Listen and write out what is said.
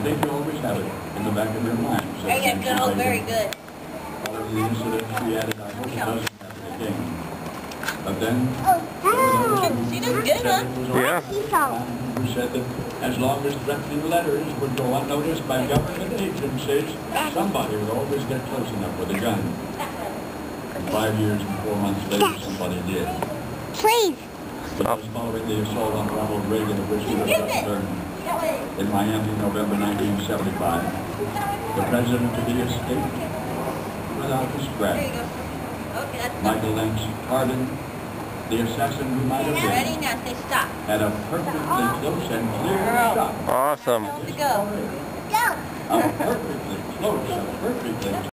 think you always have it in the back of your mind. So There you go, very good. All of the incidents she added, I hope it doesn't happen again. But then, there were those She does good, huh? Yeah. who said that as long as threatening letters would go unnoticed by government agencies, somebody would always get close enough with a gun. And 5 years and 4 months later, somebody did. Please. It was following the assault on Ronald Reagan, of which he was learned in Miami, November 1975. The president to be escaped without a There you scratch. go. Okay, that's Michael Lynch pardoned the assassin who might have ready been now. Say stop. at a perfectly close and clear shot. Awesome. Tell them to go. Go. A perfectly close, a perfectly